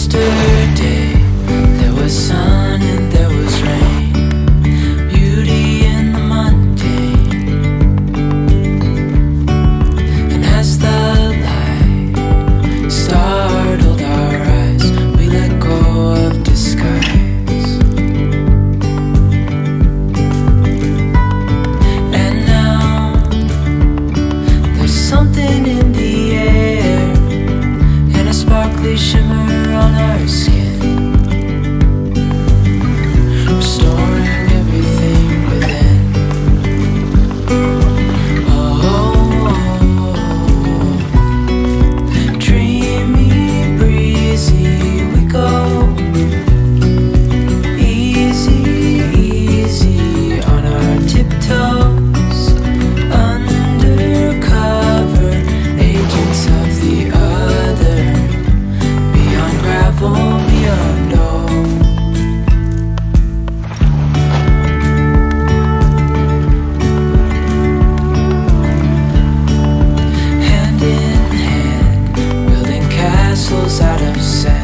Yesterday there was sun and there was rain, beauty in the mundane. And as the light startled our eyes, we let go of disguise. And now there's something in the air and a sparkly shimmer on our skin, restoring everything within. Oh, dreamy, breezy, we go easy, easy on our tiptoes, undercover agents of the other, beyond gravel, beyond all. Hand in hand, building castles out of sand.